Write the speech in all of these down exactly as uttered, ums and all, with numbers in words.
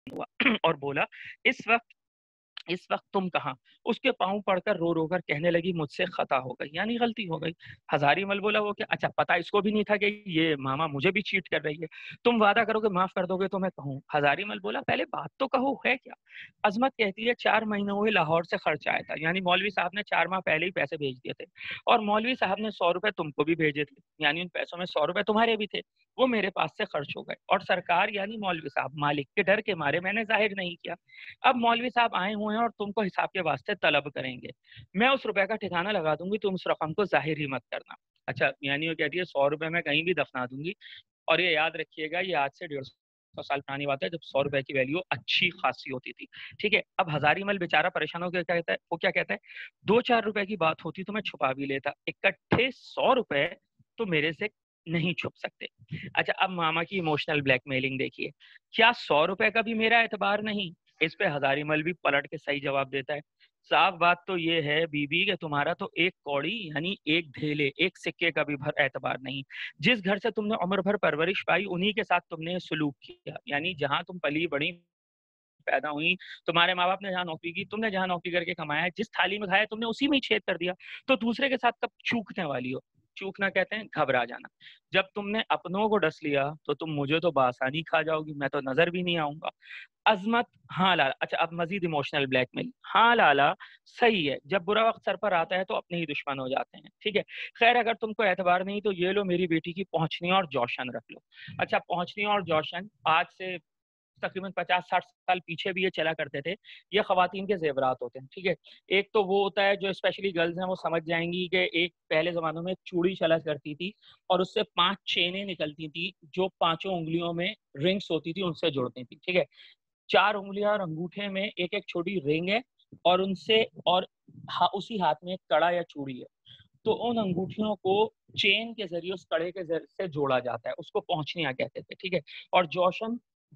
हुआ اور بولا اس وقت اس وقت تم کہاں؟ اس کے پاؤں پڑ کر رو رو کر کہنے لگی مجھ سے خطا ہو گئی، یعنی غلطی ہو گئی۔ ہزاری مل بولا وہ کہ اچھا پتا اس کو بھی نہیں تھا کہ یہ ماما مجھے بھی چیٹ کر رہی ہے، تم وعدہ کرو کہ معاف کر دو گے تو میں کہوں۔ ہزاری مل بولا پہلے بات تو کہو ہے کیا؟ عظمت کہتی ہے چار مہینوں ہوئے لاہور سے خرچ آیا تھا، یعنی مولوی صاحب نے چار ماہ پہلے ہی پیسے بھیج دیے تھے، اور مولوی صاحب نے سو روپے تم کو بھی بھیجے تھے، یعنی ان پیسوں میں سو روپے تمہارے بھی تھے، وہ میرے پاس سے خرچ ہو گئے، اور سرکار یعنی مولوی صاحب مالک کے ڈر کے مارے میں نے ظاہر نہیں کیا۔ اب مولوی صاحب آئے ہوئے ہیں اور تم کو حساب کے واسطے طلب کریں گے، میں اس روپے کا ٹھکانہ لگا دوں گی، تم اس رقم کو ظاہر ہی مت کرنا۔ اچھا یعنی وہ کہتی ہے سو روپے میں کہیں بھی دفنا دوں گی، اور یہ یاد رکھیے گا یہ آج سے ڈیڑھ سو سال پرانی بات ہے جب سو روپے کی ویلیو اچھی خاصی ہوتی تھی، ٹھیک ہے۔ اب ہزاری مل بیچارہ پریشان ہو کے کیا کہتا ہے، وہ کیا کہتا ہے دو چار روپے کی بات ہوتی تو میں چھپا بھی لیتا، اکٹھے سو روپے تو میرے سے نہیں چھپ سکتے۔ اچھا اب ماما کی ایموشنل بلیک میلنگ دیکھیے، کیا سو روپے کا بھی میرا اعتبار نہیں؟ اس پہ ہزاری مل بھی پلٹ کے صحیح جواب دیتا ہے، صاف بات تو یہ ہے بی بی کہ تمہارا تو ایک کوڑی یعنی ایک دھیلے ایک سکے کا بھی بھر اعتبار نہیں، جس گھر سے تم نے عمر بھر پرورش پائی انہی کے ساتھ تم نے سلوک کیا، یعنی جہاں تم پلی بڑی پیدا ہوئی، تمہارے ماں باپ نے جہاں نوکری کی، تم نے جہاں نوکری کر کے کمایا ہے، جس تھالی میں کھایا تم نے اسی میں ہی چھید کر دیا، تو دوسرے کے ساتھ کب چوکنے والی ہو؟ چوکنا کہتے ہیں گھبرا جانا، جب تم نے اپنوں کو ڈس لیا تو تم مجھے تو بآسانی کھا جاؤ گی، میں تو نظر بھی نہیں آؤں گا۔ عظمت ہاں لالا، اچھا اب مزید ایموشنل بلیک میل، ہاں لالا صحیح ہے، جب برا وقت سر پر آتا ہے تو اپنے ہی دشمن ہو جاتے ہیں، ٹھیک ہے۔ خیر اگر تم کو اعتبار نہیں تو یہ لو میری بیٹی کی پہنچنی اور جوشن رکھ لو۔ اچھا پہنچنی اور جوشن آج سے تقریباً پچاس ساٹھ سال پیچھے بھی یہ چلا کرتے تھے، یہ خواتین کے زیورات ہوتے ہیں، ٹھیک ہے۔ ایک تو وہ ہوتا ہے جو اسپیشلی گرلز ہیں وہ سمجھ جائیں گی کہ ایک پہلے زمانوں میں چوڑی چلا کرتی تھی اور اس سے پانچ چینیں نکلتی تھی جو پانچوں انگلیوں میں رنگس ہوتی تھی ان سے جوڑتی تھی، ٹھیک ہے۔ چار انگلیاں اور انگوٹھے میں ایک ایک چھوٹی رنگ ہے اور ان سے اور اسی ہاتھ میں ایک کڑا یا چوڑی ہے، تو ان انگوٹھیوں کو چین کے ذریعے اس کڑے کے ذریعے سے جوڑا جاتا ہے، اس کو پہنچنیاں کہتے تھے، ٹھیک ہے۔ اور جوشن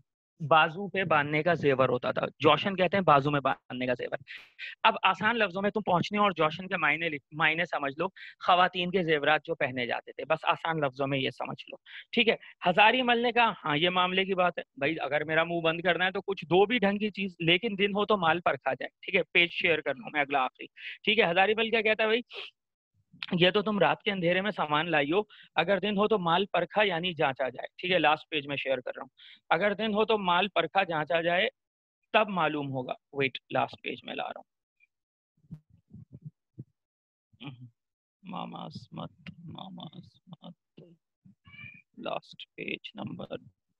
بازو پہ باندھنے کا زیور ہوتا تھا، جوشن کہتے ہیں بازو میں باندھنے کا زیور۔ اب آسان لفظوں میں تم پہنچنے اور جوشن کے معنی معنی سمجھ لو، خواتین کے زیورات جو پہنے جاتے تھے، بس آسان لفظوں میں یہ سمجھ لو، ٹھیک ہے۔ ہزاری مل نے کہا ہاں یہ معاملے کی بات ہے بھائی، اگر میرا منہ بند کرنا ہے تو کچھ دو بھی ڈھنگ کی چیز، لیکن دن ہو تو مال پر کھا جائے، ٹھیک ہے۔ پیج شیئر کر لوں میں اگلا آخری، ٹھیک ہے۔ ہزاری مل کیا کہتا ہے بھائی، یہ تو تم رات کے اندھیرے میں سامان لائی ہو، اگر دن ہو تو مال پرکھا یعنی جانچا جائے، ٹھیک ہے۔ لاسٹ پیج میں شیئر کر رہا ہوں، اگر دن ہو تو مال پرکھا جانچا جائے تب معلوم ہوگا، ویٹ لاسٹ پیج میں لا رہا ہوں، ماما اسمت ماما Ismat last page number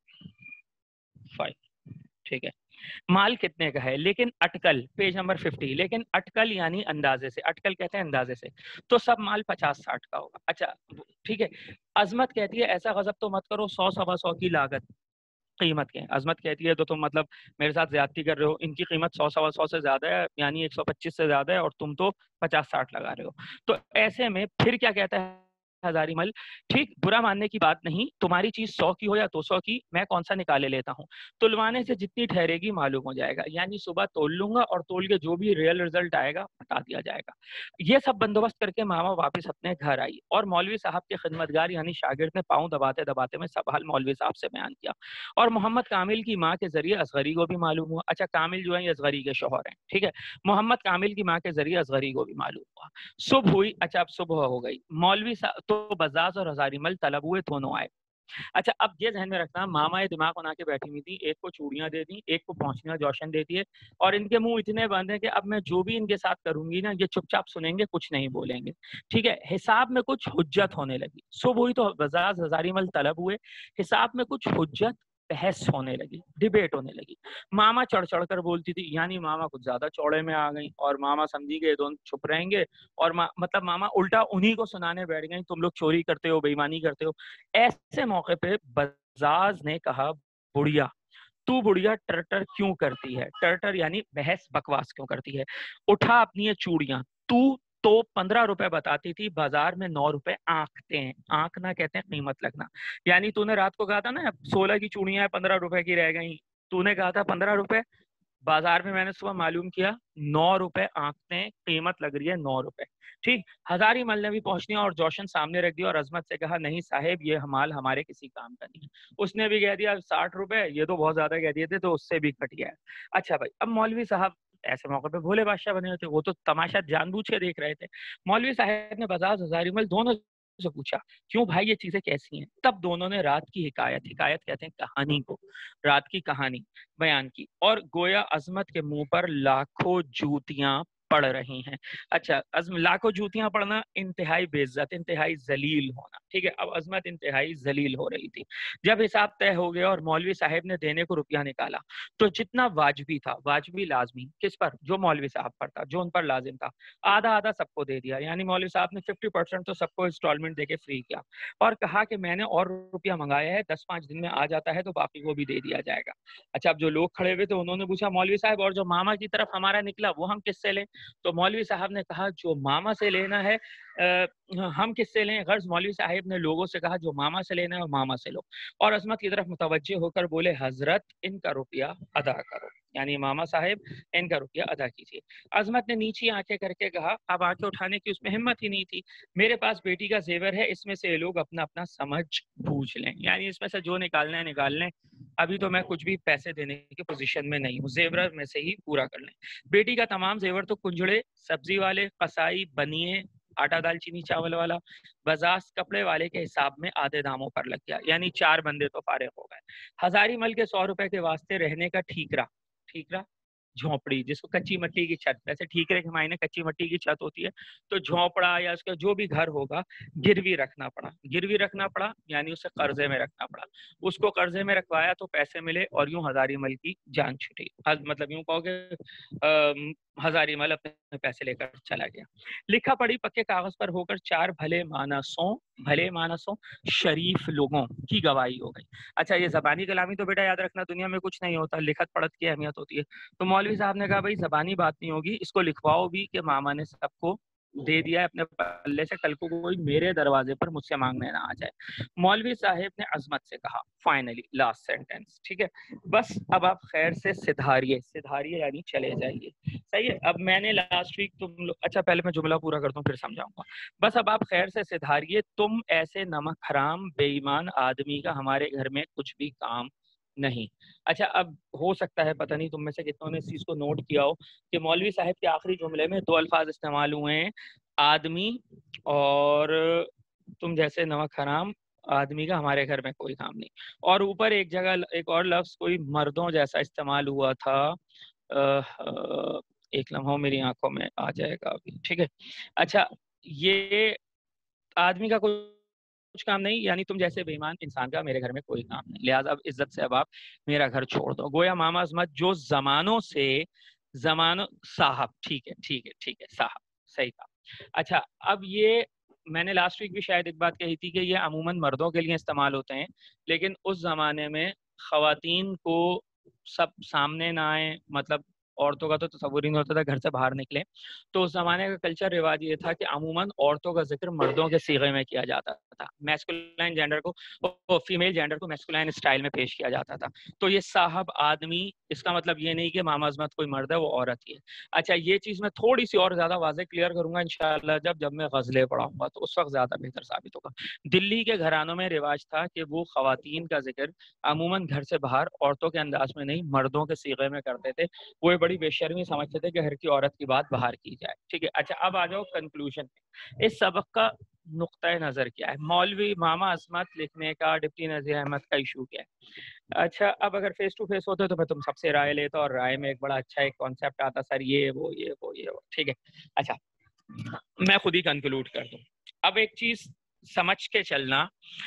five, ٹھیک ہے۔ مال کتنے کا ہے لیکن اٹکل، پیج نمبر ففٹی، لیکن اٹکل یعنی اندازے سے، اٹکل کہتے ہیں اندازے سے، تو سب مال پچاس ساٹھ کا ہوگا، اچھا ٹھیک ہے۔ عظمت کہتی ہے ایسا غضب تو مت کرو، سو سوا سو کی لاگت قیمت کے، عظمت کہتی ہے تو تم مطلب میرے ساتھ زیادتی کر رہے ہو، ان کی قیمت سو سوا سو سے زیادہ ہے یعنی ایک سو پچیس سے زیادہ ہے اور تم تو پچاس ساٹھ لگا رہے ہو، تو ایسے میں پھر کیا کہتا ہے ہزاری مل، ٹھیک برا ماننے کی بات نہیں، تمہاری چیز سو کی ہو یا دو سو کی میں کون سا نکالے لیتا ہوں، تلوانے سے جتنی ٹھہرے گی معلوم ہو جائے گا، یعنی صبح تول لوں گا اور تول کے جو بھی ریئل رزلٹ آئے گا بتا دیا جائے گا۔ یہ سب بندوبست کر کے ماما واپس اپنے گھر آئی اور مولوی صاحب کے خدمتگار یعنی شاگرد نے پاؤں دباتے دباتے میں سب حال مولوی صاحب سے بیان کیا، اور محمد کامل کی ماں کے ذریعے اصغری کو بھی معلوم ہوا، اچھا کامل جو ہے یہ اصغری کے شوہر ہیں، ٹھیک ہے، محمد کامل کی ماں کے ذریعے اصغری کو بھی معلوم ہوا۔ صبح ہوئی، اچھا اب صبح ہو گئی، مولوی صاحب تو بزاز اور ہزاری مل طلب ہوئے دونوں آئے۔ اچھا اب یہ ذہن میں رکھنا، ماما یہ دماغ بنا کے بیٹھی ہوئی تھی، ایک کو چوڑیاں دے دی، ایک کو پہنچنیاں جوشن دیتی ہے، اور ان کے منہ اتنے بند ہیں کہ اب میں جو بھی ان کے ساتھ کروں گی نا یہ چپ چاپ سنیں گے، کچھ نہیں بولیں گے، ٹھیک ہے۔ حساب میں کچھ حجت ہونے لگی، صبح ہوئی تو بزاز ہزاری مل طلب ہوئے، حساب میں کچھ حجت بحث ہونے لگی، ڈیبیٹ ہونے لگی، ماما چڑھ چڑھ کر بولتی تھی، یعنی ماما کچھ زیادہ چوڑے میں آ گئی اور ماما سمجھی گئے دونوں چھپ رہیں گے، اور مطلب ماما الٹا انہی کو سنانے بیٹھ گئی تم لوگ چوری کرتے ہو، بےایمانی کرتے ہو۔ ایسے موقع پہ بزاز نے کہا بڑھیا تو بڑھیا ٹرٹر کیوں کرتی ہے، ٹرٹر یعنی بحث بکواس کیوں کرتی ہے، اٹھا اپنی یہ چوڑیاں، تو تو پندرہ روپے بتاتی تھی بازار میں نو روپے آنکھتے ہیں، آنکھنا کہتے ہیں قیمت لگنا، یعنی تو نے رات کو کہا تھا نا سولہ کی چوڑیاں پندرہ روپے کی رہ گئیں، تو نے کہا تھا پندرہ روپے، बाजार में मैंने सुबह मालूम किया नौ रुपए आंकते कीमत लग रही है नौ रुपए। ठीक, हजारी मल ने भी पहुंचनी और जोशन सामने रख दिया और अजमत से कहा नहीं साहेब ये माल हमारे किसी काम का नहीं है। उसने भी कह दिया साठ रुपए, ये तो बहुत ज्यादा कह दिए थे, तो उससे भी घट गया है। अच्छा भाई, अब मौलवी साहब ऐसे मौके पे भोले बादशाह बने हुए थे, वो तो तमाशा जानबूझ के देख रहे थे। मौलवी साहब ने बजाज हजारी मल दोनों से पूछा क्यों भाई ये चीजें कैसी हैं। तब दोनों ने रात की हिकायत, हिकायत कहते हैं कहानी को, रात की कहानी बयान की और गोया अजमत के मुंह पर लाखों जूतियां पड़ रही हैं। अच्छा, अजम लाखों जूतियां पड़ना इंतहाई बेइज्जत, इंतहाई जलील होना। ठीक है, अब अजमत इंतहाई जलील हो रही थी। जब हिसाब तय हो गया और मौलवी साहब ने देने को रुपया निकाला तो जितना वाजबी था, वाजबी लाजमी किस पर, जो मौलवी साहब पर था, जो उन पर लाजिम था, आधा आधा सबको दे दिया। यानी मौलवी साहब ने फिफ्टी परसेंट तो सबको इंस्टॉलमेंट देके फ्री किया और कहा कि मैंने और रुपया मंगाया है, दस पांच दिन में आ जाता है तो बाकी को भी दे दिया जाएगा। अच्छा, अब जो लोग खड़े हुए थे उन्होंने पूछा मौलवी साहब और जो मामा की तरफ हमारा निकला वो हम किससे लें? तो मौलवी साहब ने कहा जो मामा से लेना है आ, हम किससे लें? गर्ज मौलवी साहब ने लोगों से कहा जो मामा से लेना है वो मामा से लो और अजमत की तरफ मुतवज्जे होकर बोले हजरत इनका रुपया अदा करो, यानी मामा साहब इनका रुपया अदा कीजिए। अजमत ने नीची आंखें करके कहा, अब आंखें उठाने की उसमें हिम्मत ही नहीं थी, मेरे पास बेटी का जेवर है, इसमें से ये लोग अपना अपना समझ बूझ लें, यानी इसमें से जो निकालना है निकाल लें, अभी तो मैं कुछ भी पैसे देने की पोजीशन में नहीं हूँ, जेवर में से ही पूरा कर लें। बेटी का तमाम जेवर तो कुंजड़े, सब्जी वाले, कसाई, बनिए, आटा दालचीनी चावल वाला, बजाज कपड़े वाले के हिसाब में आधे दामों पर लग गया, यानी चार बंदे तो फारिग हो गए। हजारी मल के सौ रुपए के वास्ते रहने का ठीकरा, ठीकरा झोंपड़ी जिसको कच्ची मिट्टी की छत, वैसे ठीकरे के मायने कच्ची मिट्टी की छत होती है, तो झोंपड़ा या उसका जो भी घर होगा गिरवी रखना पड़ा, गिरवी रखना पड़ा यानी उसे कर्जे में रखना पड़ा। उसको कर्जे में रखवाया तो पैसे मिले और यूं हजारी मल की जान छुटी, मतलब यूं कहोगे हजारी मल अपने पैसे लेकर चला गया। लिखा पढ़ी पक्के कागज पर होकर चार भले मानसों, भले मानसों शरीफ लोगों की गवाही हो गई। अच्छा, ये जबानी कलामी तो बेटा याद रखना दुनिया में कुछ नहीं होता, लिखत पढ़त की अहमियत होती है। तो मौलवी साहब ने कहा भाई जबानी बात नहीं होगी, इसको लिखवाओ भी कि मामा ने सबको दे दिया है अपने पल्ले से, कल को कोई मेरे दरवाजे पर मुझसे मांगने ना आ जाए। मौलवी साहब ने अजमत से कहा फाइनली लास्ट सेंटेंस, ठीक है, बस अब आप खैर से सिधारिए, सिधारिए यानी चले जाइए। सही है, अब मैंने लास्ट वीक तुम लोग, अच्छा पहले मैं जुमला पूरा करता हूँ फिर समझाऊंगा। बस अब आप खैर से सिधारिए, तुम ऐसे नमक हराम बेईमान आदमी का हमारे घर में कुछ भी काम नहीं। अच्छा, अब हो सकता है पता नहीं तुम में से कितनों ने इस चीज को नोट किया हो कि मौलवी साहब के आखिरी जुमले में दो अल्फाज इस्तेमाल हुए हैं, आदमी और तुम जैसे नमक हराम आदमी का हमारे घर में कोई काम नहीं, और ऊपर एक जगह एक और लफ्ज कोई मर्दों जैसा इस्तेमाल हुआ था, आ, आ, एक लम्हा मेरी आंखों में आ जाएगा अभी, ठीक है। अच्छा, ये आदमी का कोई कुछ काम नहीं, यानी तुम जैसे बेईमान इंसान का मेरे घर में कोई काम नहीं, लिहाजा अब इज्जत से अब आप मेरा घर छोड़ दो। गोया मामा अजमत जो जमानों से जमानों साहब, ठीक है ठीक है ठीक है साहब, सही था। अच्छा, अब ये मैंने लास्ट वीक भी शायद एक बात कही थी कि ये अमूमन मर्दों के लिए इस्तेमाल होते हैं, लेकिन उस जमाने में खवातीन को सब सामने ना आए, मतलब औरतों का तो तस्वुर ही नहीं होता था घर से बाहर निकले, तो उस जमाने का कल्चर रिवाज ये था कि अमूमन औरतों का जिक्र मर्दों के सीगे में किया जाता था, मैस्कुलाइन जेंडर को फीमेल जेंडर को मैस्कुलाइन स्टाइल में पेश किया जाता था। तो ये साहब आदमी, इसका मतलब ये नहीं कि मामा अजमत कोई मर्द है, वो औरत ही है। अच्छा, ये चीज मैं थोड़ी सी और ज्यादा वाज़ेह क्लियर करूंगा इंशाल्लाह जब जब मैं गजलें पढ़ाऊंगा, तो उस वक्त ज्यादा बेहतर साबित होगा। दिल्ली के घरानों में रिवाज था कि वो खवातीन का जिक्र अमूमन घर से बाहर औरतों के अंदाज में नहीं मर्दों के सीगे में करते थे, वो बड़ी बेशर्मी समझते थे कि घर की औरत की बात बाहर की जाए, ठीक है। अच्छा, अब आ जाओ कंक्लूजन पे, इस सबक का नुक्ता नजर क्या है, मौलवी मामा अजमत लिखने का, डिप्टी नजीर अहमद का इशू क्या है। अच्छा, अब अगर फेस टू फेस होते तो मैं तुम सबसे राय लेता और राय में एक बड़ा अच्छा एक कॉन्सेप्ट आता, सर ये वो ये वो ये वो, ठीक है। अच्छा, मैं खुद ही कंक्लूड कर दूं। अब एक चीज समझ के चलना,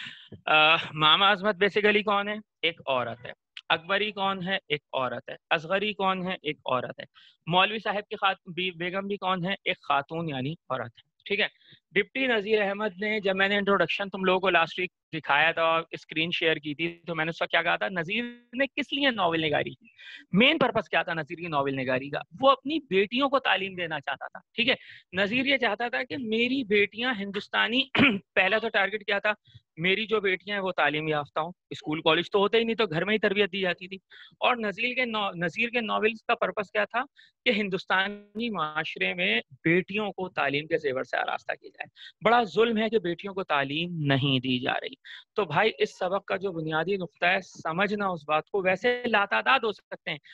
आ, मामा अजमत बेसिकली कौन है? एक औरत है। अकबरी कौन है? एक औरत है। असगरी कौन है? एक औरत है। मौलवी साहब की खात बी, बेगम भी कौन है? एक खातून यानी औरत है, ठीक है। ڈپٹی نذیر احمد نے جب میں نے انٹروڈکشن تم لوگوں کو لاسٹ ویک دکھایا تھا اور اسکرین شیئر کی تھی تو میں نے اس کا کیا کہا تھا, نذیر نے کس لیے ناول نگاری کی, مین پرپس کیا تھا نذیر کی ناول نگاری کا, وہ اپنی بیٹیوں کو تعلیم دینا چاہتا تھا. ٹھیک ہے, نذیر یہ چاہتا تھا کہ میری بیٹیاں ہندوستانی پہلا تو ٹارگٹ کیا تھا, میری جو بیٹیاں ہیں وہ تعلیم یافتہ ہوں, اسکول کالج تو ہوتے ہی نہیں تو گھر میں ہی تربیت دی جاتی تھی. اور نذیر کے نذیر کے ناولز کا پرپس کیا تھا کہ ہندوستانی معاشرے میں بیٹیوں کو تعلیم کے زیور سے آراستہ کیا جائے. بڑا ظلم ہے کہ بیٹیوں کو تعلیم نہیں دی جا رہی. تو بھائی اس سبق کا جو بنیادی نقطہ ہے سمجھنا اس بات کو, ویسے لاتعداد ہو سکتے ہیں,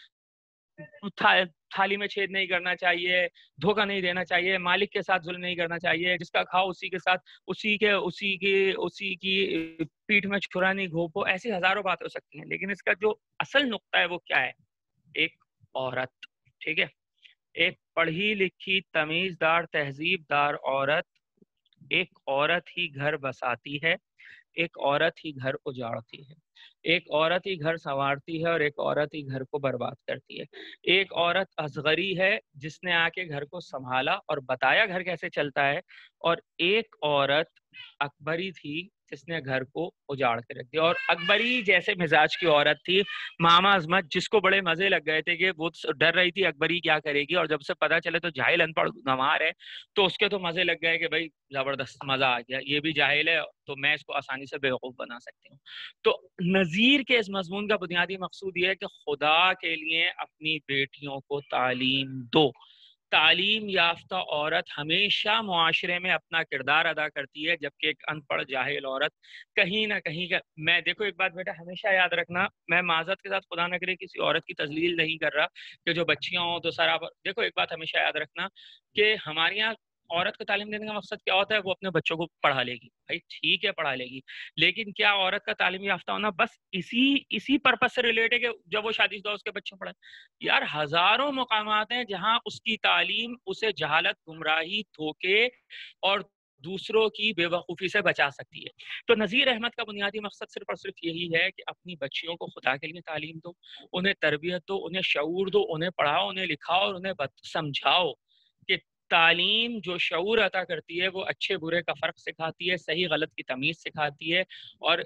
تھالی میں چھید نہیں کرنا چاہیے, دھوکہ نہیں دینا چاہیے, مالک کے ساتھ ظلم نہیں کرنا چاہیے, جس کا کھاؤ اسی کے ساتھ اسی کے اسی کی اسی کی پیٹھ میں چھرا نہیں گھوپو, ایسی ہزاروں باتیں ہو سکتی ہیں. لیکن اس کا جو اصل نقطہ ہے وہ کیا ہے, ایک عورت. ٹھیک ہے, ایک پڑھی لکھی تمیز دار تہذیب دار عورت, ایک عورت ہی گھر بساتی ہے, ایک عورت ہی گھر اجاڑتی ہے, ایک عورت ہی گھر سنوارتی ہے اور ایک عورت ہی گھر کو برباد کرتی ہے. ایک عورت اصغری ہے جس نے آ کے گھر کو سنبھالا اور بتایا گھر کیسے چلتا ہے, اور ایک عورت اکبری تھی جس نے گھر کو اجاڑ کے رکھ دیا. اور اکبری جیسے مزاج کی عورت تھی ماما عظمت, جس کو بڑے مزے لگ گئے تھے کہ وہ ڈر رہی تھی اکبری کیا کرے گی, اور جب سے پتا چلے تو جاہل ان پڑھ گنوار ہے تو اس کے تو مزے لگ گئے کہ بھائی زبردست مزہ آ گیا, یہ بھی جاہل ہے تو میں اس کو آسانی سے بیوقوف بنا سکتی ہوں. تو نذیر کے اس مضمون کا بنیادی مقصود یہ ہے کہ خدا کے لیے اپنی بیٹیوں کو تعلیم دو. تعلیم یافتہ عورت ہمیشہ معاشرے میں اپنا کردار ادا کرتی ہے, جبکہ ایک ان پڑھ جاہل عورت کہیں نہ کہیں کا, میں دیکھو ایک بات بیٹا ہمیشہ یاد رکھنا, میں معذرت کے ساتھ خدا نہ کرے کسی عورت کی تذلیل نہیں کر رہا کہ جو بچیاں ہوں تو سر آپ دیکھو, ایک بات ہمیشہ یاد رکھنا کہ ہمارے یہاں عورت کو تعلیم دینے کا مقصد کیا ہوتا ہے, وہ اپنے بچوں کو پڑھا لے گی. بھائی ٹھیک ہے پڑھا لے گی, لیکن کیا عورت کا تعلیم یافتہ ہونا بس اسی اسی پرپس سے ریلیٹ ہے کہ جب وہ شادی شدہ اس کے بچے پڑھیں؟ یار ہزاروں مقامات ہیں جہاں اس کی تعلیم اسے جہالت, گمراہی, دھوکے اور دوسروں کی بے وقوفی سے بچا سکتی ہے. تو نذیر احمد کا بنیادی مقصد صرف اور صرف یہی ہے کہ اپنی بچیوں کو خدا کے لیے تعلیم دو, انہیں تربیت دو, انہیں شعور دو, انہیں پڑھاؤ, انہیں لکھاؤ اور انہیں سمجھاؤ کہ تعلیم جو شعور عطا کرتی ہے وہ اچھے برے کا فرق سکھاتی ہے, صحیح غلط کی تمیز سکھاتی ہے, اور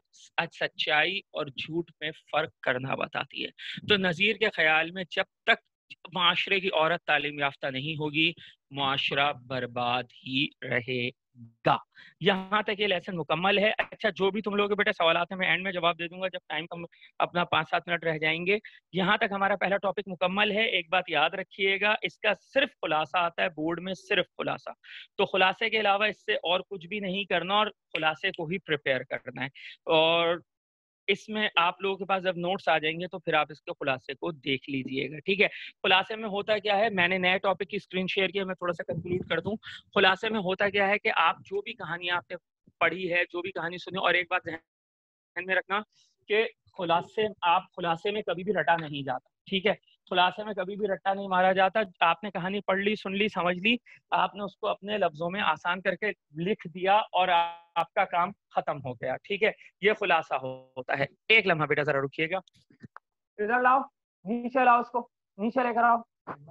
سچائی اور جھوٹ میں فرق کرنا بتاتی ہے. تو نذیر کے خیال میں جب تک معاشرے کی عورت تعلیم یافتہ نہیں ہوگی معاشرہ برباد ہی رہے گا. یہاں تک یہ لیسن مکمل ہے. اچھا جو بھی تم لوگوں کے بیٹے سوالات ہیں میں اینڈ میں جواب دے دوں گا جب ٹائم کم اپنا پانچ سات منٹ رہ جائیں گے. یہاں تک ہمارا پہلا ٹاپک مکمل ہے. ایک بات یاد رکھیے گا, اس کا صرف خلاصہ آتا ہے بورڈ میں, صرف خلاصہ. تو خلاصے کے علاوہ اس سے اور کچھ بھی نہیں کرنا اور خلاصے کو ہی پریپیئر کرنا ہے. اور اس میں آپ لوگوں کے پاس جب نوٹس آ جائیں گے تو پھر آپ اس کے خلاصے کو دیکھ لیجئے گا. ٹھیک ہے, خلاصے میں ہوتا کیا ہے, میں نے نئے ٹاپک کی اسکرین شیئر کیا, میں تھوڑا سا کنکلوڈ کر دوں. خلاصے میں ہوتا کیا ہے کہ آپ جو بھی کہانی آپ نے پڑھی ہے, جو بھی کہانی سنی, اور ایک بات ذہن میں رکھنا کہ خلاصے آپ خلاصے میں کبھی بھی رٹا نہیں جاتا. ٹھیک ہے, خلاصے میں کبھی بھی رٹا نہیں مارا جاتا. آپ نے کہانی پڑھ لی, سن لی, سمجھ لی, آپ نے اس کو اپنے لفظوں میں آسان کر کے لکھ دیا اور آپ کا کام ختم ہو گیا. ٹھیک ہے, یہ خلاصہ ہوتا ہے. ایک لمحہ بیٹا ذرا رکیے گا, ادھر لاؤ, نیچے لاؤ, اس کو نیچے لے کر آؤ.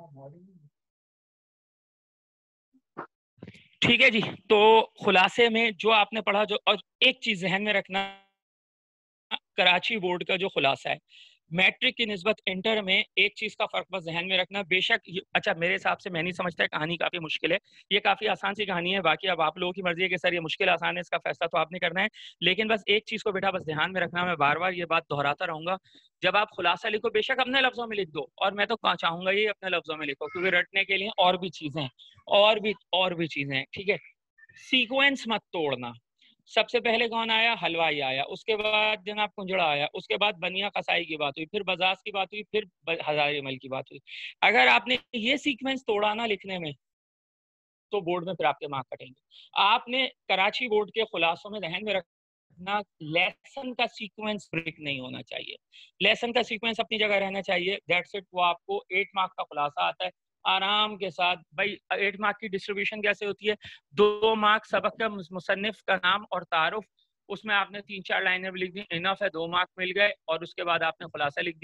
ٹھیک ہے جی, تو خلاصے میں جو آپ نے پڑھا, جو اور ایک چیز ذہن میں رکھنا, کراچی بورڈ کا جو خلاصہ ہے میٹرک کی نسبت انٹر میں ایک چیز کا فرق بس ذہن میں رکھنا. بے شک اچھا میرے حساب سے میں نہیں سمجھتا ہے کہانی کافی مشکل ہے, یہ کافی آسان سی کہانی ہے. باقی اب آپ لوگوں کی مرضی ہے کہ سر یہ مشکل آسان ہے, اس کا فیصلہ تو آپ نے کرنا ہے. لیکن بس ایک چیز کو بیٹا بس دھیان میں رکھنا, میں بار بار یہ بات دہراتا رہوں گا, جب آپ خلاصہ لکھو بے شک اپنے لفظوں میں لکھ دو, اور میں تو چاہوں گا یہ اپنے لفظوں میں لکھو کیونکہ رٹنے کے لیے اور بھی چیزیں اور بھی اور بھی چیزیں ٹھیک ہے, سیکوینس مت توڑنا. سب سے پہلے کون آیا, حلوائی آیا, اس کے بعد جناب کنجڑا آیا, اس کے بعد بنیا قصائی کی بات ہوئی, پھر بزاز کی بات ہوئی, پھر ہزاری مل کی بات ہوئی. اگر آپ نے یہ سیکوینس توڑا نا لکھنے میں تو بورڈ میں پھر آپ کے مارک کٹیں گے. آپ نے کراچی بورڈ کے خلاصوں میں ذہن میں رکھنا, لیسن کا سیکوینس بریک نہیں ہونا چاہیے, لیسن کا سیکوینس اپنی جگہ رہنا چاہیے. That's it. وہ آپ کو ایٹ مارک کا خلاصہ آتا ہے آرام کے ساتھ. بھائی ایٹ مارک کی ڈسٹریبیوشن کیسے ہوتی ہے, دو مارک سبق کا مصنف کا نام اور تعارف, اس میں آپ نے تین چار لائنیں بھی لکھ دی, انف ہے, دو مارک مل گئے, اور اس کے بعد آپ نے خلاصہ لکھ دیا.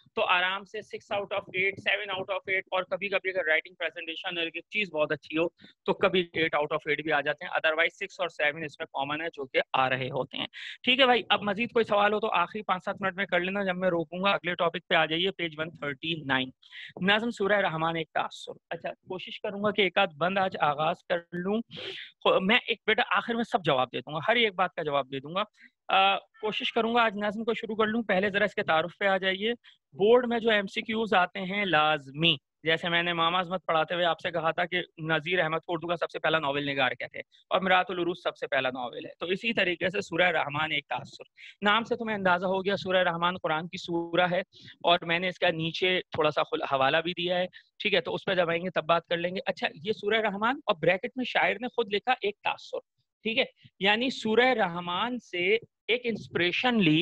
تو آرام سے six out of eight, seven out of eight, اور کبھی کبھی اگر رائٹنگ پریزنٹیشن ایک چیز بہت اچھی ہو تو کبھی ایٹ آؤٹ آف ایٹ بھی آ جاتے ہیں. ادروائز سکس اور سیون اس میں کامن ہے جو کہ آ رہے ہوتے ہیں. ٹھیک ہے بھائی, اب مزید کوئی سوال ہو تو آخری پانچ سات منٹ میں کر لینا, جب میں روکوں گا اگلے ٹاپک پہ آ جائیے, پیج ون تھرٹی نائن. نظم سورہ رحمان ایک تاثر. اچھا کوشش کروں گا کہ ایک آدھ بند آج آغاز کر لوں. میں ایک بیٹا آخر میں سب جواب دے دوں گا, ہر ایک بات کا جواب دے دوں گا. آ, کوشش کروں گا آج نظم کو شروع کر لوں. پہلے ذرا اس کے تعارف پہ آ جائیے. بورڈ میں جو ایم سی کیوز آتے ہیں لازمی, جیسے میں نے ماما عظمت پڑھاتے ہوئے آپ سے کہا تھا کہ نذیر احمد کو اردو کا سب سے پہلا ناول نگار کہتے ہیں اور میرات العروج سب سے پہلا ناول ہے, تو اسی طریقے سے سورہ رحمان ایک تاثر. نام سے تمہیں اندازہ ہو گیا سورہ رحمان قرآن کی سورہ ہے, اور میں نے اس کا نیچے تھوڑا سا حوالہ بھی دیا ہے. ٹھیک ہے, تو اس پہ جب آئیں گے تب بات کر لیں گے. اچھا یہ سورہ رحمان, اور بریکٹ میں شاعر نے خود لکھا ایک تاثر. ٹھیک ہے, یعنی سورہ رحمان سے ایک انسپریشن لی,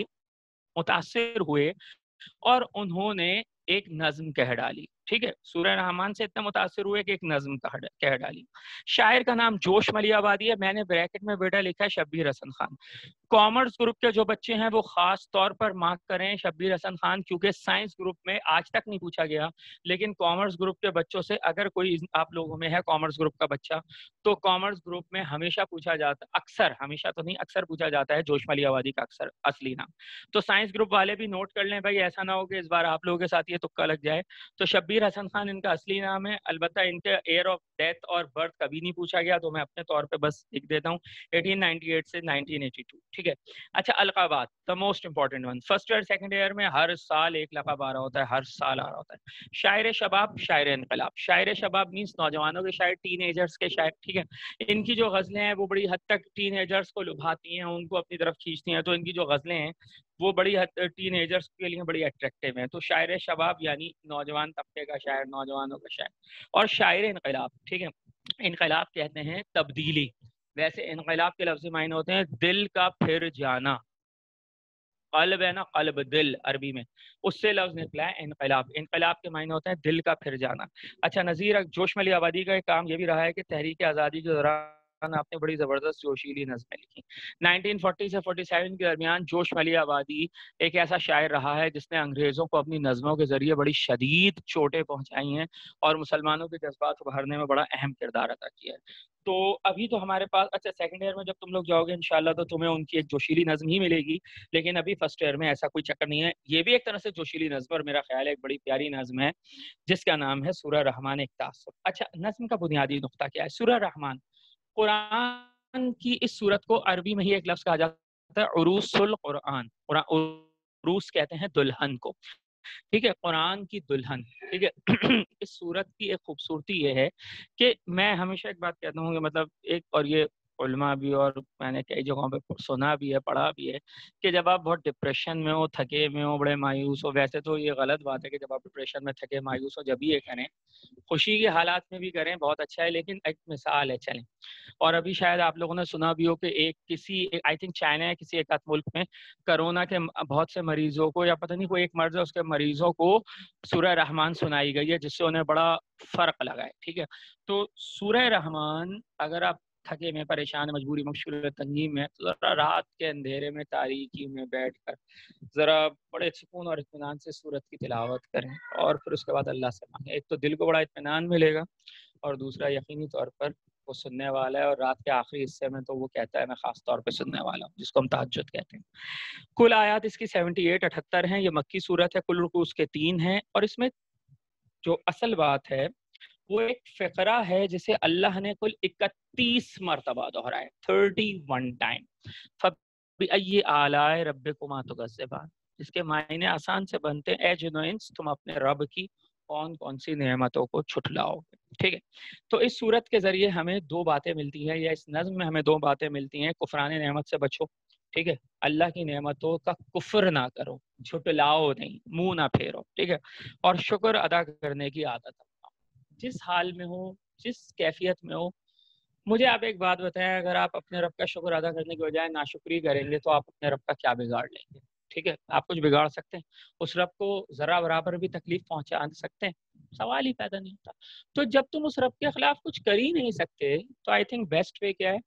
متاثر ہوئے اور انہوں نے ایک نظم کہہ ڈالی. ٹھیک ہے, سورہ رحمان سے اتنا متاثر ہوئے کہ ایک نظم کہہ ڈالی. شاعر کا نام جوش ملی آبادی ہے. میں نے بریکٹ میں بیٹا لکھا ہے شبیر حسن خان. کامرس گروپ کے جو بچے ہیں وہ خاص طور پر مارک کریں شبیر حسن خان, کیونکہ سائنس گروپ میں آج تک نہیں پوچھا گیا, لیکن کامرس گروپ کے بچوں سے اگر کوئی آپ لوگوں میں ہے کامرس گروپ کا بچہ, تو کامرس گروپ میں ہمیشہ پوچھا جاتا, اکثر, ہمیشہ تو نہیں اکثر پوچھا جاتا ہے جوش ملی آبادی کا اکثر اصلی نام. تو سائنس گروپ والے بھی نوٹ کر لیں بھائی, ایسا نہ ہو کہ اس بار آپ لوگوں کے ساتھ یہ تکا لگ جائے. تو شبیر حسن خان ان کا اصلی نام ہے. البتہ ان کے ایئر آف ڈیتھ اور برتھ کبھی نہیں پوچھا گیا, تو میں اپنے طور پہ بس لکھ دیتا ہوں ایٹین نائنٹی ایٹ سے نائنٹین ایٹی ٹو. ٹھیک ہے. اچھا القابات, the most important one. First year second year میں ہر سال ایک لقب آ رہا ہوتا ہے, ہر سال آ رہا ہوتا ہے. شاعر شباب, شاعر انقلاب. شاعر شباب مینس نوجوانوں کے شاعر, ٹین ایجرز کے شاعر. ٹھیک ہے, ان کی جو غزلیں ہیں وہ بڑی حد تک ٹین ایجرز کو لبھاتی ہیں, ان کو اپنی طرف کھینچتی ہیں. تو ان کی جو غزلیں ہیں وہ بڑی ٹین ایجرز کے لیے بڑی اٹریکٹیو ہیں. تو شاعر شباب یعنی نوجوان طبقے کا شاعر, نوجوانوں کا شاعر. اور شاعر انقلاب, ٹھیک ہے, انقلاب کہتے ہیں تبدیلی. ویسے انقلاب کے لفظی معنی ہوتے ہیں دل کا پھر جانا. قلب ہے نا, قلب دل عربی میں, اس سے لفظ نکلا ہے انقلاب. انقلاب کے معنی ہوتے ہیں دل کا پھر جانا. اچھا نذیر, جوش ملی آبادی کا ایک کام یہ بھی رہا ہے کہ تحریک آزادی کے دوران آپ نے بڑی زبردست جوشیلی نظمیں لکھی. نائنٹین فورٹی سے فورٹی سیون کے درمیان جوش ملی آبادی ایک ایسا شاعر رہا ہے جس نے انگریزوں کو اپنی نظموں کے ذریعے بڑی شدید چوٹیں پہنچائی ہیں اور مسلمانوں کے جذبات ابھرنے میں بڑا اہم کردار ادا کیا ہے. تو ابھی تو ہمارے پاس, اچھا سیکنڈ ایئر میں جب تم لوگ جاؤ گے انشاءاللہ تو تمہیں ان کی ایک جوشیلی نظم ہی ملے گی, لیکن ابھی فرسٹ ایئر میں ایسا کوئی چکر نہیں ہے. یہ بھی ایک طرح سے جوشیلی نظم اور میرا خیال ہے ایک بڑی پیاری نظم ہے جس کا نام ہے سورہ رحمان ایک تاثر. اچھا نظم کا بنیادی نقطہ کیا ہے؟ سورہ رحمان قرآن کی اس سورت کو عربی میں ہی ایک لفظ کہا جاتا ہے عروس القرآن. عروس کہتے ہیں دلہن کو. ٹھیک ہے, قرآن کی دلہن. ٹھیک ہے, اس سورت کی ایک خوبصورتی یہ ہے کہ میں ہمیشہ ایک بات کہتا ہوں کہ مطلب ایک, اور یہ علماء بھی اور میں نے کئی جگہوں پہ سنا بھی ہے, پڑھا بھی ہے, کہ جب آپ بہت ڈپریشن میں ہو, تھکے میں ہو, بڑے مایوس ہو, ویسے تو یہ غلط بات ہے کہ جب آپ ڈپریشن میں تھکے مایوس ہو جب یہ کریں, خوشی کے حالات میں بھی کریں, بہت اچھا ہے, لیکن ایک مثال ہے چلیں. اور ابھی شاید آپ لوگوں نے سنا بھی ہو کہ ایک کسی آئی تھنک چائنا ہے کسی ایک آدھ ملک میں کرونا کے بہت سے مریضوں کو, یا پتہ نہیں کوئی ایک مرض ہے اس کے مریضوں کو سورہ رحمان سنائی گئی ہے جس سے انہیں بڑا فرق لگا ہے. ٹھیک ہے, تو سورہ رحمان اگر آپ تھکے میں, پریشان, مجبوری, مشکل, تنگی میں, ذرا رات کے اندھیرے میں تاریکی میں بیٹھ کر ذرا بڑے سکون اور اطمینان سے سورت کی تلاوت کریں اور پھر اس کے بعد اللہ سے مانگیں. ایک تو دل کو بڑا اطمینان ملے گا, اور دوسرا یقینی طور پر وہ سننے والا ہے, اور رات کے آخری حصے میں تو وہ کہتا ہے میں خاص طور پہ سننے والا ہوں, جس کو ہم تہجد کہتے ہیں. کل آیات اس کی سیونٹی ایٹ اٹھتر ہیں. یہ مکی صورت ہے, کل رکوع اس کے تین ہیں, اور اس میں جو اصل بات ہے وہ ایک فقرہ ہے جسے اللہ نے کل اکتیس مرتبہ دہرایا, تھرٹی ون ٹائم. فَبِأَيِّ آلَاءِ رَبِّكُمَا تُكَذِّبَانِ, اس کے معنی آسان سے بنتے ہیں اے جنو انس تم اپنے رب کی کون کون سی نعمتوں کو چھٹلاؤ گے. ٹھیک ہے, تو اس صورت کے ذریعے ہمیں دو باتیں ملتی ہیں, یا اس نظم میں ہمیں دو باتیں ملتی ہیں. کفران نعمت سے بچو, ٹھیک ہے, اللہ کی نعمتوں کا کفر نہ کرو, جھٹلاؤ نہیں, منہ نہ پھیرو. ٹھیک ہے, اور شکر ادا کرنے کی عادت اپناؤ, جس حال میں ہو, جس کیفیت میں ہو. مجھے آپ ایک بات بتائیں, اگر آپ اپنے رب کا شکر ادا کرنے کے بجائے ناشکری کریں گے تو آپ اپنے رب کا کیا بگاڑ لیں گے؟ ٹھیک ہے, آپ کچھ بگاڑ سکتے ہیں؟ اس رب کو ذرا برابر بھی تکلیف پہنچا سکتے ہیں؟ سوال ہی پیدا نہیں ہوتا. تو جب تم اس رب کے خلاف کچھ کر ہی نہیں سکتے تو آئی تھنک بیسٹ وے کیا ہے,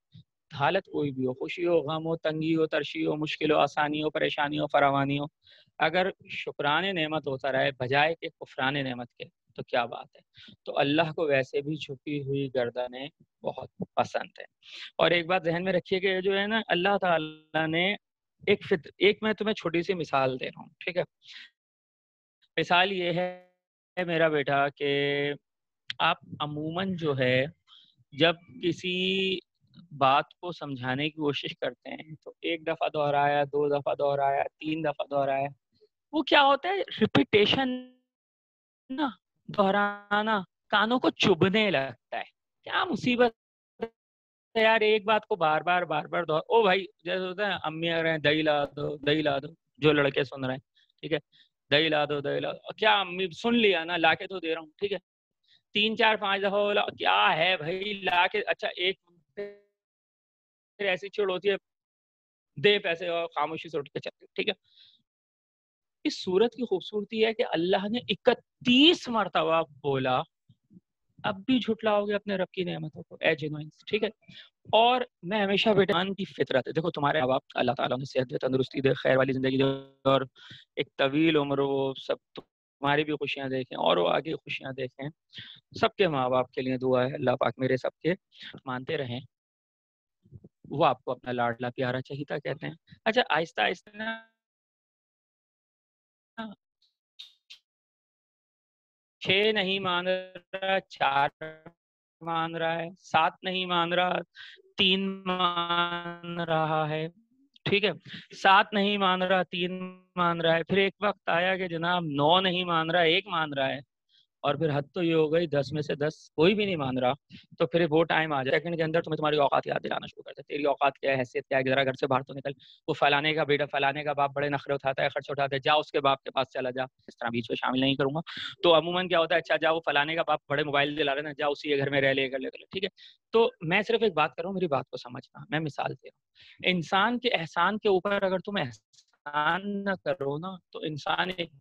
حالت کوئی بھی ہو، خوشی ہو، غم ہو، تنگی ہو، ترشی ہو، مشکل ہو، آسانی ہو، پریشانی ہو، فراوانی ہو، اگر شکران نعمت ہوتا رہے بجائے کہ کفران نعمت کے تو کیا بات ہے. تو اللہ کو ویسے بھی جھکی ہوئی گردنیں بہت پسند ہے. اور ایک بات ذہن میں رکھیے کہ جو ہے نا اللہ تعالیٰ نے ایک فطر ایک میں تمہیں چھوٹی سی مثال دے رہا ہوں، ٹھیک ہے. مثال یہ ہے میرا بیٹا کہ آپ عموماً جو ہے جب کسی بات کو سمجھانے کی کوشش کرتے ہیں تو ایک دفعہ دہرایا، دو دفعہ دہرایا، تین دفعہ دہرایا، وہ کیا ہوتا ہے ریپیٹیشن نا، دہرانا کانوں کو چبھنے لگتا ہے. کیا مصیبت ہے یار ایک بات کو بار بار بار بار دہرا. او بھائی جیسے ہوتا ہے امی آ رہے ہیں دہی لا دو دہی لا دو، جو لڑکے سن رہے ہیں ٹھیک ہے، دہی لا دو دہی لا دو. کیا امی سن لیا نا، لا کے تو دے رہا ہوں ٹھیک ہے. تین چار پانچ دفعہ بولا کیا ہے بھائی لا کے، اچھا ایک ایسی چھڑ ہوتی ہے دے پیسے اور خاموشی سے اٹھ کے چلتے ٹھیک ہے. اس صورت کی خوبصورتی ہے کہ اللہ نے اکتیس مرتبہ بولا اب بھی جھٹلاؤ گے اپنے رب کی نعمتوں کو اے جنوائنس ٹھیک ہے. اور میں ہمیشہ بیٹان کی فطرت ہے، دیکھو تمہارے ماں باپ اللہ تعالیٰ نے صحت دے، تندرستی دے، خیر والی زندگی دے اور ایک طویل عمر وہ سب تمہاری بھی خوشیاں دیکھیں اور وہ آگے خوشیاں دیکھیں. سب کے ماں باپ کے لیے دعا ہے اللہ پاک میرے سب کے مانتے رہیں. وہ آپ کو اپنا لاڈلا پیارا چہیتا کہتے ہیں. اچھا آہستہ آہستہ نا چھ نہیں مان رہا، چار مان رہا ہے، سات نہیں مان رہا، تین مان رہا ہے ٹھیک ہے. سات نہیں مان رہا، تین مان رہا ہے، پھر ایک وقت آیا کہ جناب نو نہیں مان رہا، ایک مان رہا ہے، اور پھر حد تو یہ ہو گئی دس میں سے دس کوئی بھی نہیں مان رہا. تو پھر وہ ٹائم آ جائے سیکنڈ کے اندر تمہیں تمہاری اوقات یاد دلانا شروع کرتے. تیری اوقات کیا ہے، حیثیت کیا ہے، ذرا گھر سے باہر تو نکل. وہ فلانے کا بیٹا فلانے کا باپ بڑے نخرے اٹھاتا ہے، خرچ اٹھاتا ہے، جا اس کے باپ کے پاس چلا جا. اس طرح بیچ میں شامل نہیں کروں گا. تو عموماً کیا ہوتا ہے اچھا جا وہ فلانے کا باپ بڑے موبائل دلا رہے نا، جا اسی کے گھر میں رہ لے کر لے کر ٹھیک ہے. تو میں صرف ایک بات کر رہا ہوں، میری بات کو سمجھنا، میں مثال دے رہا ہوں. انسان کے احسان کے اوپر اگر تم احسان نہ کرو نا تو انسان ایک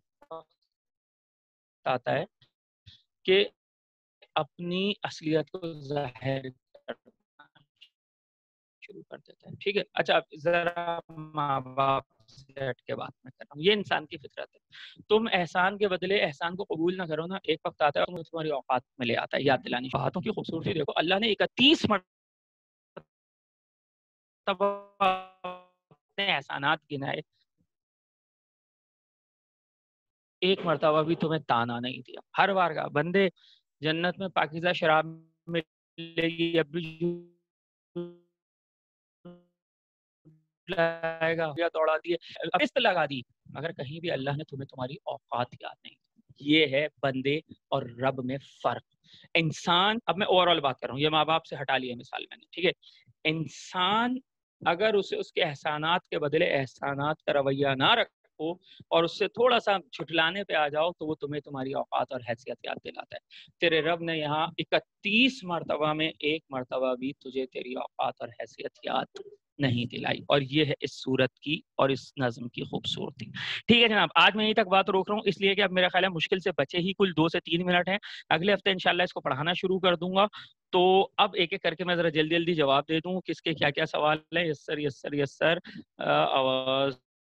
آتا ہے کہ اپنی اصلیت کو ظاہر کرنا شروع کر دیتا ہے ٹھیک ہے. اچھا ذرا ماں باپ سے ہٹ کے بات میں کر رہا ہوں، یہ انسان کی فطرت ہے. تم احسان کے بدلے احسان کو قبول نہ کرو نا، ایک وقت آتا ہے اور تمہاری اوقات میں لے آتا ہے. یاد دلانی باتوں کی خوبصورتی دیکھو، اللہ نے اکتیس مرتبہ اپنے احسانات گنائے، ایک مرتبہ بھی تمہیں تانا نہیں دیا. ہر بار کا بندے جنت میں پاکیزہ شراب ملے گی، اب بھی لائے گا یا دوڑا دیے قسط لگا دی، مگر کہیں بھی اللہ نے تمہیں تمہاری اوقات یاد نہیں. یہ ہے بندے اور رب میں فرق. انسان، اب میں اوور آل بات کر رہا ہوں، یہ ماں باپ سے ہٹا لیے مثال میں نے ٹھیک ہے. انسان اگر اسے اس کے احسانات کے بدلے احسانات کا رویہ نہ رکھو اور اس سے تھوڑا سا جھٹلانے پہ آ جاؤ تو وہ تمہیں تمہاری اوقات اور حیثیت یاد دلاتا ہے. تیرے رب نے یہاں اکتیس مرتبہ میں ایک مرتبہ بھی تجھے تیری اوقات اور حیثیت یاد نہیں دلائی، اور یہ ہے اس صورت کی اور اس نظم کی خوبصورتی. ٹھیک ہے جناب، آج میں یہیں تک بات روک رہا ہوں اس لیے کہ اب میرا خیال ہے مشکل سے بچے ہی کل دو سے تین منٹ ہیں. اگلے ہفتے انشاءاللہ اس کو پڑھانا شروع کر دوں گا. تو اب ایک ایک کر کے میں ذرا جلدی جلدی جواب دے دوں کس کے کیا کیا سوال ہیں. یس سر یس سر یس سر آواز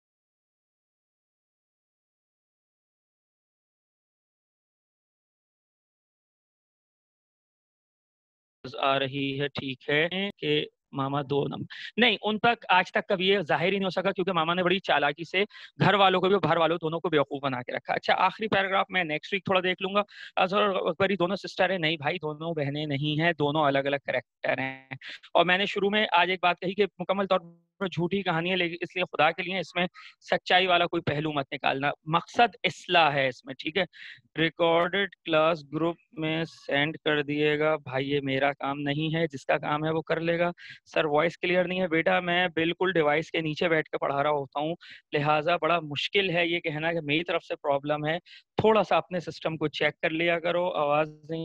آ رہی ہے ٹھیک ہے کہ ماما دو نمبر نہیں، ان تک آج تک کبھی یہ ظاہر ہی نہیں ہو سکا کیونکہ ماما نے بڑی چالاکی سے گھر والوں کو بھی اور باہر والوں دونوں کو بیوقوف بنا کے رکھا. اچھا آخری پیراگراف میں نیکسٹ ویک تھوڑا دیکھ لوں گا. اظہر اور اکبری دونوں سسٹر ہیں؟ نہیں بھائی، دونوں بہنیں نہیں ہیں، دونوں الگ الگ کریکٹر ہیں. اور میں نے شروع میں آج ایک بات کہی کہ مکمل طور پر جھوٹی کہانی ہے، لیکن اس لیے خدا کے لیے اس میں سچائی والا کوئی پہلو مت نکالنا. مقصد اصلاح ہے اس میں ٹھیک ہے. ریکارڈڈ کلاس گروپ میں سینڈ کر دیے گا بھائی، یہ میرا کام نہیں ہے، جس کا کام ہے وہ کر لے گا. سر وائس کلیئر نہیں ہے بیٹا، میں بالکل ڈیوائس کے نیچے بیٹھ کے پڑھا رہا ہوتا ہوں، لہٰذا بڑا مشکل ہے یہ کہنا کہ میری طرف سے پرابلم ہے. تھوڑا سا اپنے سسٹم کو چیک کر لیا کرو. آواز نہیں ہے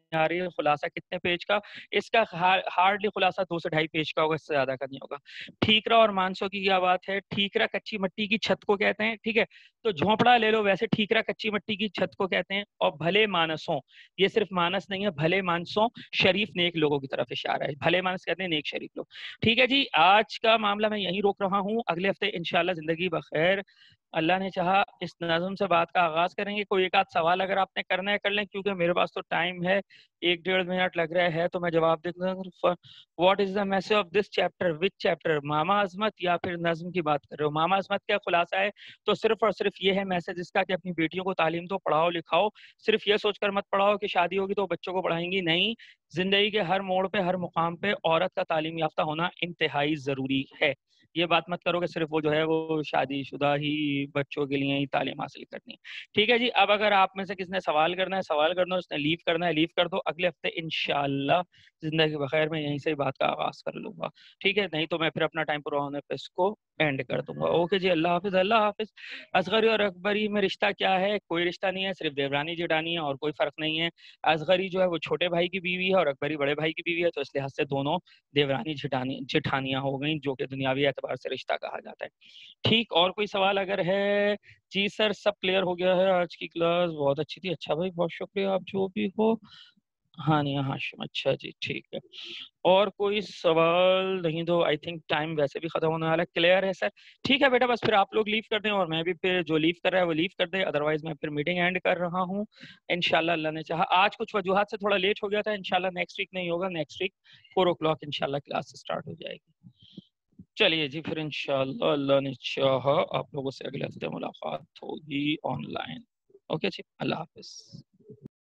आ रही है, खुलासा कितने पेज का, इसका हार्डली खुलासा दो से ढाई पेज का होगा, इससे ज्यादा का नहीं होगा। ठीकरा और मानसो की क्या बात है, ठीकरा कच्ची मिट्टी की छत को कहते हैं, ठीक है, तो झोंपड़ा ले लो, वैसे ठीकरा कच्ची मिट्टी की छत को कहते हैं। और भले मानसों, ये सिर्फ मानस नहीं है, भले मानसों शरीफ नेक लोगों की तरफ इशारा है, भले मानस कहते हैं नेक शरीफ लोग। ठीक है जी, आज का मामला मैं यहीं रोक रहा हूँ, अगले हफ्ते इंशाल्लाह जिंदगी बखैर अल्लाह ने चाहा इस नज़म से बात का आगाज करेंगे। कोई एक आध सवाल अगर आपने करना है कर लें, क्योंकि मेरे पास तो टाइम है, एक डेढ़ मिनट लग रहा है, तो मैं जवाब देता हूँ। What is the message of this chapter, which chapter, मामा अजमत या फिर नज्म की बात कर रहे हो? मामा अजमत क्या खुलासा है, तो सिर्फ और सिर्फ ये है मैसेज इसका कि अपनी बेटियों को तालीम तो पढ़ाओ लिखाओ, सिर्फ ये सोचकर मत पढ़ाओ कि शादी होगी तो बच्चों को पढ़ाएंगी, नहीं, जिंदगी के हर मोड़ पे हर मुकाम पे औरत का तालीम याफ्ता होना इंतहाई जरूरी है। ये बात मत करो कि सिर्फ वो जो है वो शादीशुदा ही बच्चों के लिए ही तालीम हासिल करनी है। ठीक है जी, अब अगर आप में से किसी ने सवाल करना है सवाल कर दो, उसने लीव करना है लीव कर दो, अगले हफ्ते इंशाल्लाह जिंदगी बखैर में यहीं से बात का आगाज कर लूंगा। ठीक है, नहीं तो मैं फिर अपना टाइम पूरा होने पर इसको एंड कर दूंगा। ओके जी, अल्लाह हाफिज, अल्लाह हाफिज। असगरी और अकबरी में रिश्ता क्या है? कोई रिश्ता नहीं है, सिर्फ देवरानी जेठानी है और कोई फर्क नहीं है। असगरी जो है वो छोटे भाई की बीवी है और अकबरी बड़े भाई की बीवी है, तो इस लिहाज से दोनों देवरानी जेठानी जेठानियां हो गई, जो कि दुनियावी एतबार से रिश्ता कहा जाता है। ठीक, और कोई सवाल अगर है? जी सर, सब क्लियर हो गया है, आज की क्लास बहुत अच्छी थी। अच्छा भाई, बहुत शुक्रिया, आप जो भी हो। हाँ नहीं हाशिम, अच्छा जी, ठीक है। और कोई सवाल नहीं तो आई थिंक टाइम वैसे भी खत्म होने वाला है। क्लियर है सर? ठीक है बेटा, बस फिर आप लोग लीव कर दें और मैं भी फिर जो लीव कर रहा है वो लीव कर दे, अदरवाइज मैं फिर मीटिंग एंड कर रहा हूँ इंशाल्लाह। अल्लाह ने चाहा आज कुछ वजूहात से थोड़ा लेट हो गया था, इंशाल्लाह नेक्स्ट वीक नहीं होगा, next week four o'clock इंशाल्लाह क्लास स्टार्ट हो जाएगी। चलिए जी, फिर इंशाल्लाह अल्लाह ने चाहा आप लोगों से अगले हफ्ते मुलाकात होगी ऑनलाइन। ओके जी, अल्लाह हाफिज।